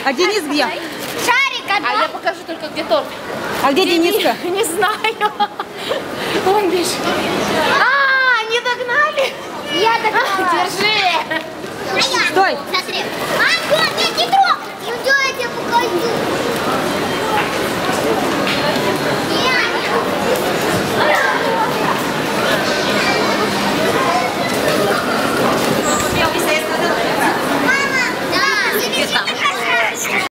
А Денис где? Шарик отдай. А я покажу только, где торт. А где Дениска? Не знаю. Он бежит. А, не догнали. Я догнала. Держи. А я. Стой. Смотри. Огонь!